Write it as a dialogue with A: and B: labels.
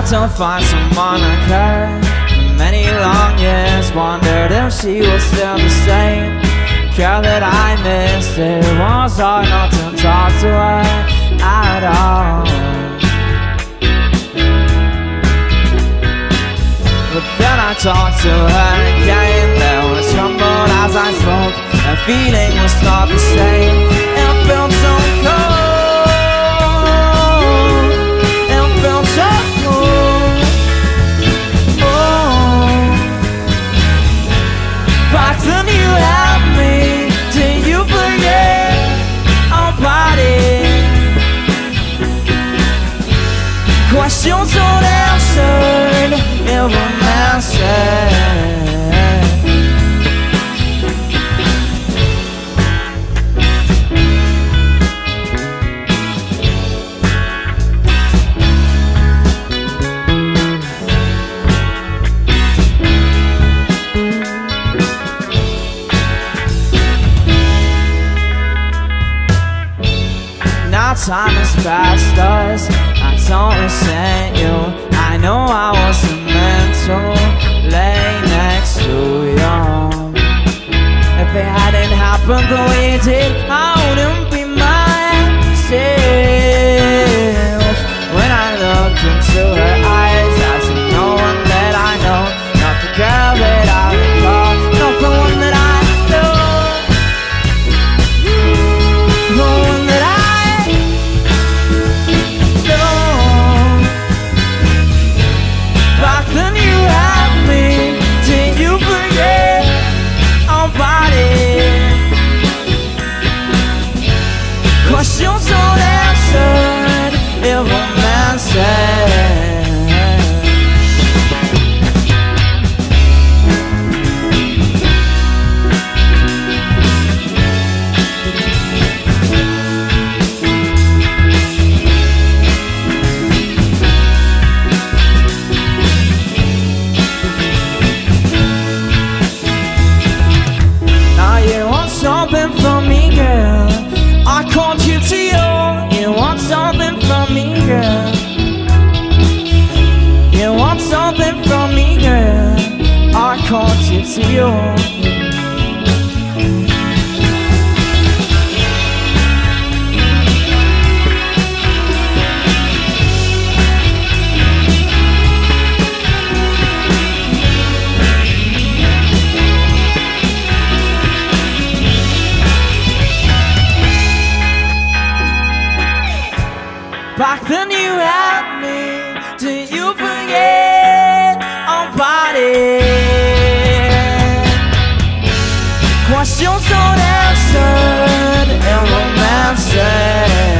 A: to find someone like her. For many long years, wondered if she was still the same girl that I missed. It was hard not to talk to her at all. But then I talked to her again. There was trembled as I spoke. Her feeling was not the same. It felt so cold. It felt so cold. Oh, back then you had me. Did you forget our body? Questions unanswered. It romances. Now time has passed us. I don't resent you. I know I wasn't meant to lay next to you. If it hadn't happened the way it did, I wouldn't be myself. When I look into her eyes, I see no one that I know. Not the girl that I recall, not the one that I know. The one that I then you had me. Did you forget our body? Questions unanswered. It romances. Something from me, girl. I called you to you. You want something from me, girl. You want something from me, girl. I called you to you. Back then you had me. Did you forget our body? Questions unanswered and romances.